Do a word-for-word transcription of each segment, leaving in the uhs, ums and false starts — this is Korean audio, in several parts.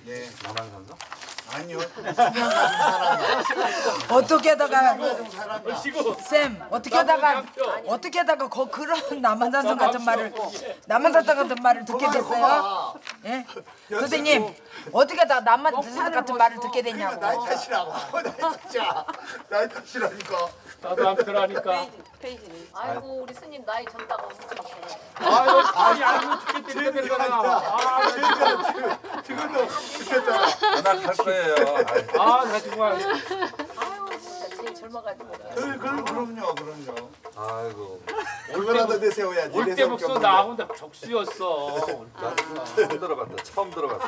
예. 남한산성? 아니요. 수명 가진 사람이야. 어떻게 하다가 사람이야. 쌤 어떻게 하다가 어떻게 하다가 거 그런 남한산성 같은 말을 남한산성 같은 말을 듣게 됐어요? 예? 선생님 어떻게 하다 남한산성 같은 말을 듣게 됐냐고. 나이 탓이라고. 나이 탓이야. 나이 탓이라니까. 나도 안 편하니까. 페이지는. 아이고 우리 스님 나이 젊다고 묻지 마세요. 아유, 아니 아니면 듣게 되게 되잖아. 아, 지금 지금도 듣겠잖아. 전화할 거예요. 아, 나 정말. 아유 진짜 제일 젊어가지고. 그, 그, 그럼요, 그럼요. 아이고. 얼마나 더 내세워야지. 올 때부터 나하고 나 적수였어. 나 처음 들어봤다. 처음 들어봤다.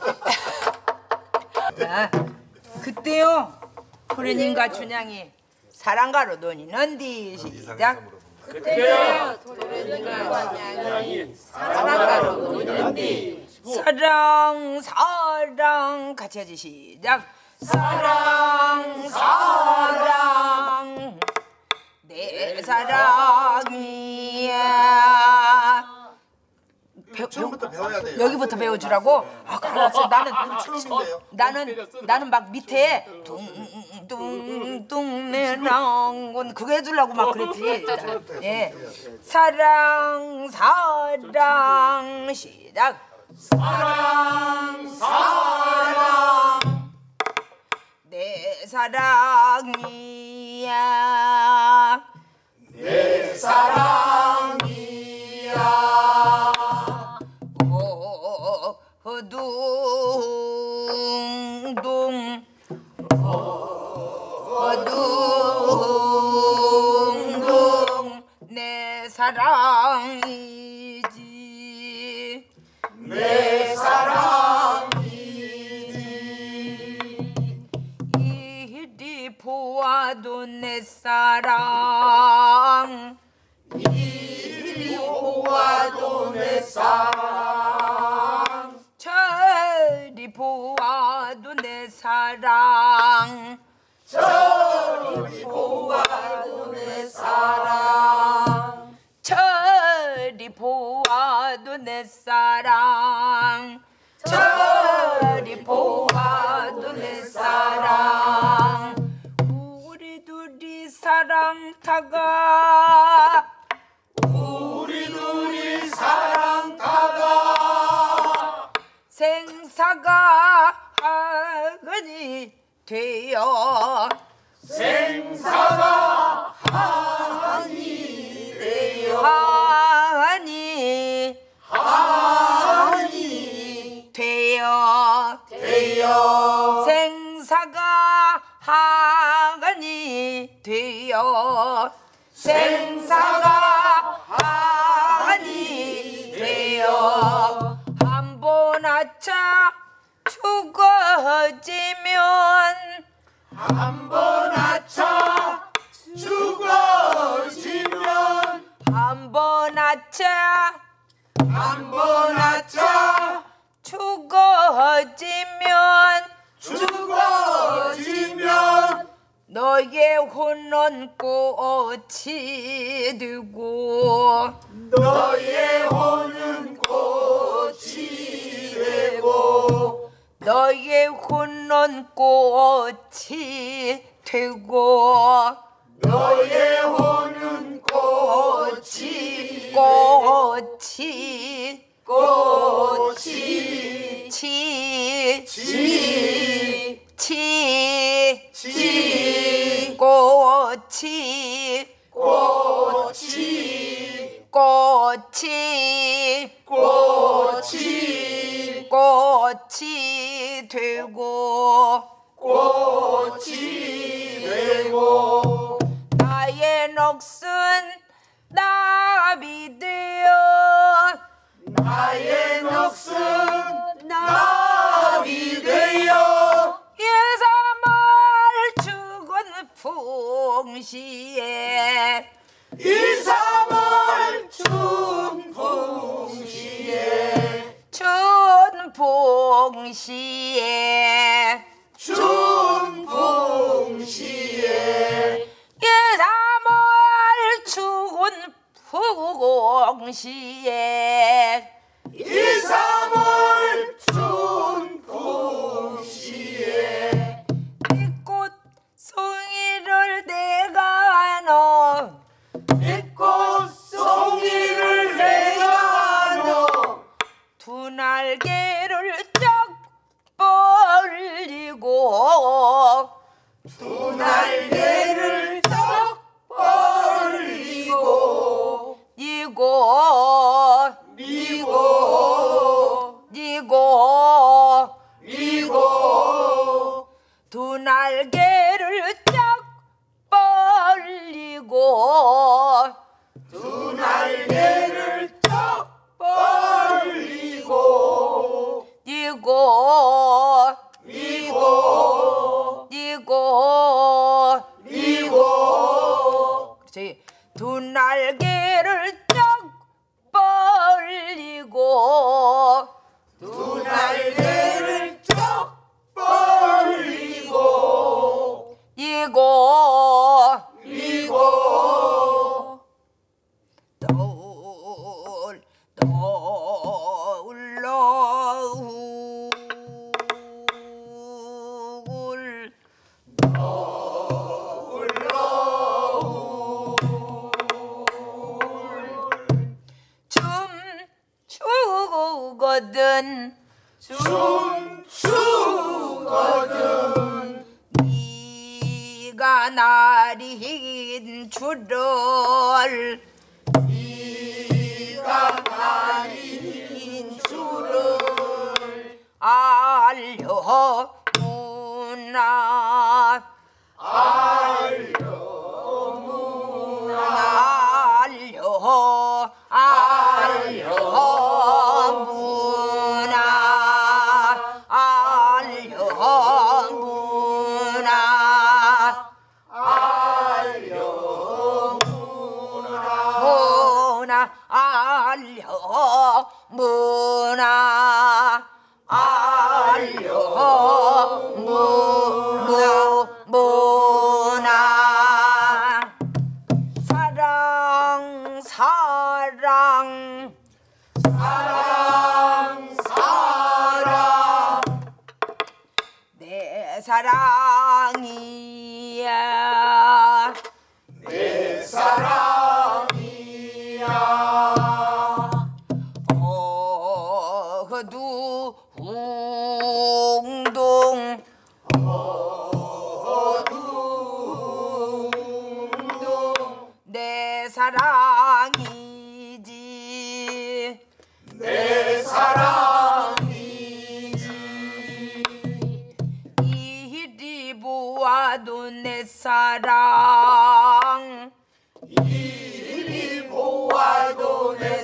자, 그때요 도련님과 춘향이 사랑가로 논의는디 시작. 그때야. 도련님과 춘향이 사랑가로 논의는디 사랑 사랑 같이 하지 시작. 사랑 사랑 내 사랑이야. 배워, 처음부터 배워야 돼요. 여기부터 배워주라고? 아, 알았어. 나는 처음인데요. 나는 나는 막 밑에 둥둥둥 내랑은 그거 해주려고 막 그랬지. 예, 사랑 사랑 시작. 사랑 사랑 내 사랑이야. 내 사랑이야. 어둥둥 어둥둥 내 사랑이지. 내 사랑이지. 이리 보아도 내 사랑 이리 보아도 내 사랑. 저리 보아도 내 사랑. 저리 보아도 내 사랑. 저리 보아도 내 사랑. 저리 보아도 내 사랑. 우리 둘이 사랑 타가 우리 둘이 사랑 타가 생사가 하거니 되어. 생사가 하니 되어. 하니 하니 되어. 되어. 생사가 하니 되어. 생사가 하니 되어. 한 번 아차 죽어지면 한 번 아차 죽어지면 한 번 아차 한 번 아차 죽어지면 죽어지면 너의 혼은 꽃이 되고 너의 혼은 꽃이 되고 너의 혼은 꽃이 되고 너의 혼은 꽃이 꽃이 꽃이 치 치 치 치 꽃이 꽃이 꽃이 꽃이 꽃이 되고 꽃이 되고 나의 넋은 나비 되어 나의 넋은 나비 되어 예삼월 죽은 풍시에 이삼월 춘풍시에 춘풍시에 춘풍시에 예삼월 춘풍시에 이삼월 춘풍 두 날개를 쩍 벌리고 이고 미고 이고 미고 두 날개를 쩍 벌리고 두 날개를 쩍 벌리고 이고 미고 이고 미고 그렇지. 두 날개를 쩍 벌리고 두 날개를 쩍 벌리고 이고 미고 떠올 떠올러 울 춤 추거든 춤추거든 네가 나린 줄을 네가 나린 줄을 알려무나 알려 알려무나 알려무나 무나 알려무나 알려무나 사랑 사랑 사랑 사랑 내 사랑이야 내 사랑이야 어두웅동 내 사랑이지 내 사랑이지 이리 보아도 내 사랑 이리 보아도 내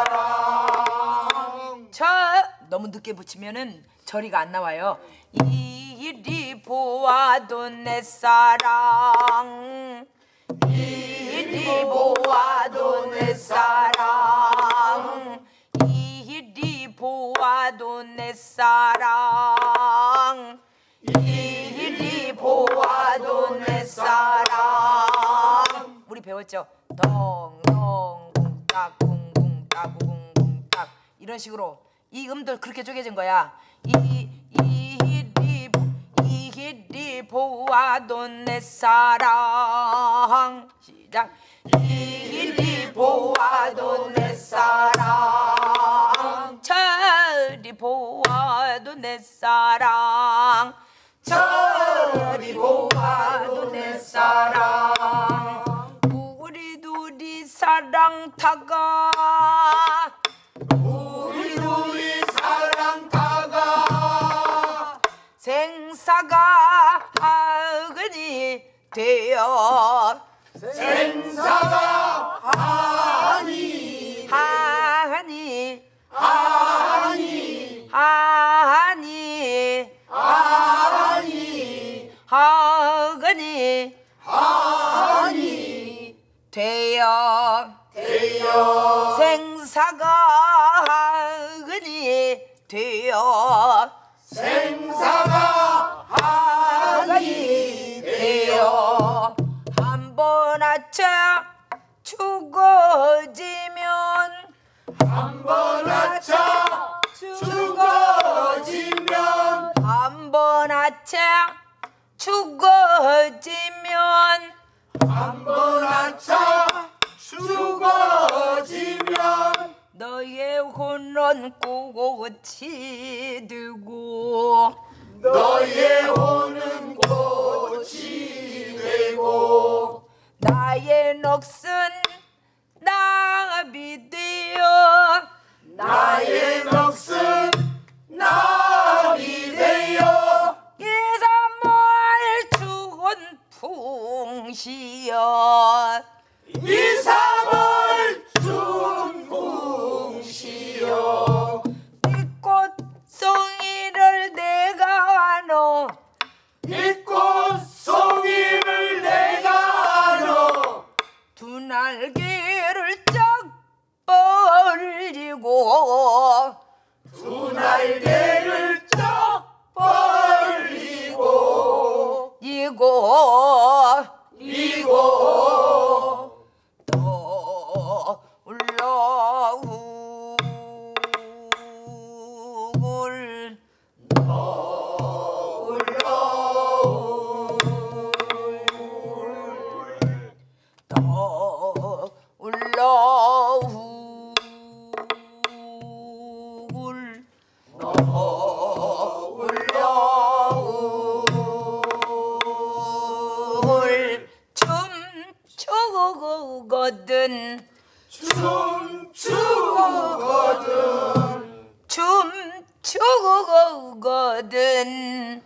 사랑 저 너무 늦게 붙이면은 저리가 안 나와요. 이리 보아도 내 사랑 이리 보아도 내 사랑 이리 보아도 내 사랑 이리 보아도 내 사랑 우리 배웠죠? 덩덩 쿵딱 쿵쿵딱 쿵쿵딱 이런 식으로 이 음들 그렇게 쪼개진 거야. 이 이리 이리 보아도 내 사랑 시작 이리 보아도 내 사랑 저리 보아도 내 사랑 저리 보아도 내 사랑 우리 둘이 사랑 타가 우리 둘이 사랑 타가 생사가 하근이 되어 생사가 하니 하니 하니 하니 하니 하근이 하니 되어 되어 생사가 하근이 되어 생사가 하근이 되어 한 번 아차 죽어지면 한 번 아차 죽어지면 한 번 아차 죽어지면 한 번 아차 죽어지면 너의 혼은 꽃이 되고 너의 오는 꽃이 나의 넋은 나비 되어 나의 넋은 나비 되어 이삼월 추운 풍시여 이삼월 추운 풍시여 이 꽃송이를 내가 안어 이 꽃송이를 내가 안어 두 날개를 쫙 벌리고 두 날개를 쫙 벌리고 이고 이고 또 울러울 또 울러울 울러울 춤추거든 춤추거든 춤추거든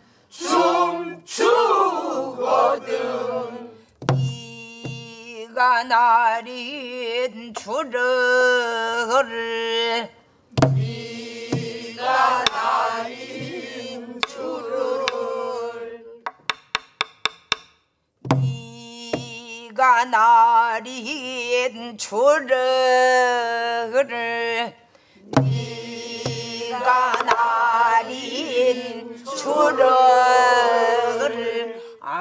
춤추거든 이가 나린 주를 이가 나린 주를 이가 나린 주를 이가 나린 주를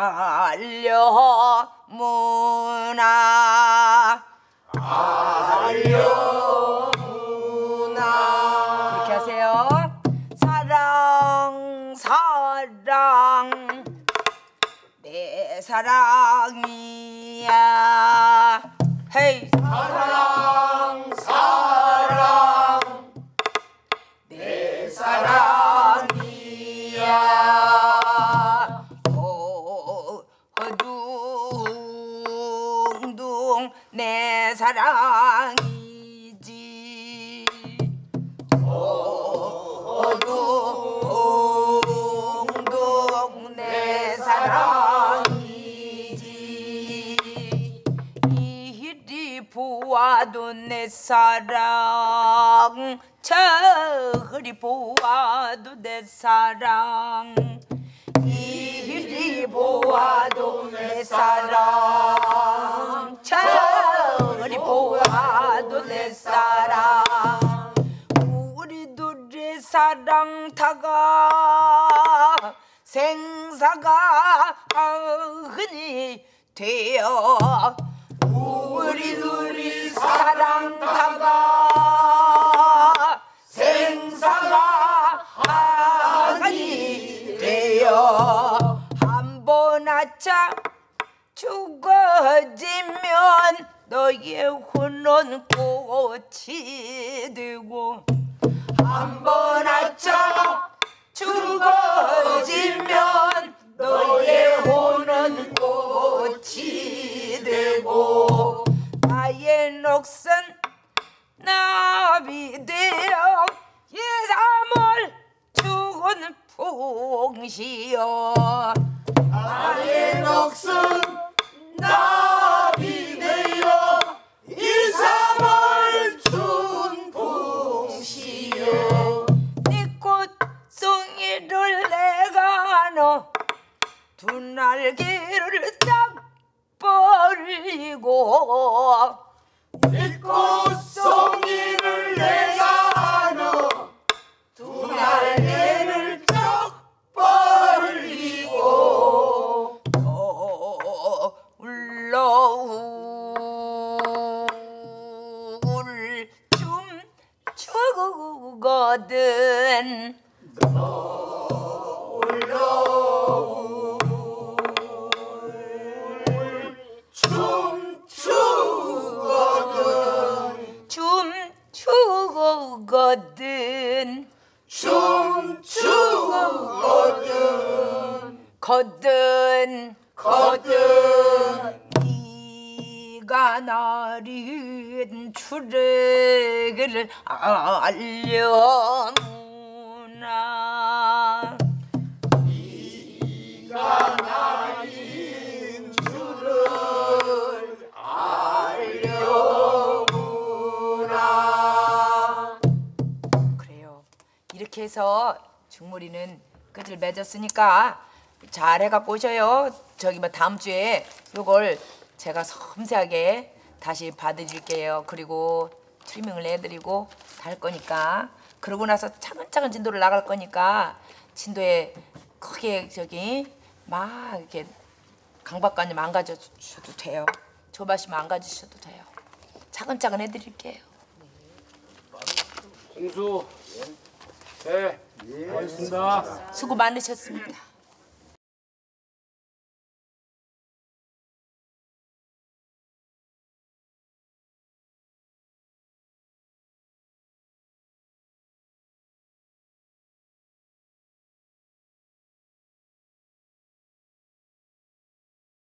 알려무나 알려무나 그렇게 하세요. 사랑 사랑 내 사랑이야 헤이 사랑 사랑 내 사랑이야 어, 어둥둥 내 사랑이지 어둥둥 내 사랑이지 이리 보아도 내 사랑 저리 보아도 내 사랑 이리 보아도 내 사랑 저리 보아도 내 사랑 우리 둘의 사랑 다가 생사가 흔히 되어 우리 둘이 사랑 다가 생사가 하니 되어 한 번 아차 죽어지면 너의 혼은 꽃이 되고 한 번 아차 죽어지면 너의 혼은 꽃이 되고 나의 넋은 나비 되어 이삼월 추운 풍시여 나의 넋은 나비 되어 이삼월 추운 풍시여 네 꽃송이를 내가 안어 두 날개를 딱 벌리고 이 꽃송이를 내가 안어 두 날개를 쫙 벌리고 어, 울러울 춤추거든 춤추거든 춤추거든 춤추거든 거든 거든 나린 추력을 알려무나 네가 나린 줄을 알려무나. 그래요. 이렇게 해서 중무리는 끝을 맺었으니까 잘 해갖고 오셔요. 저기 뭐 다음 주에 요걸 제가 섬세하게 다시 봐드릴게요. 그리고 트리밍을 해드리고 다 할 거니까. 그러고 나서 차근차근 진도를 나갈 거니까 진도에 크게 저기 막 이렇게 강박관님 안 가져주셔도 돼요. 조바심 안 가주셔도 돼요. 차근차근 해드릴게요. 공수. 네. 고맙습니다. 수고 많으셨습니다.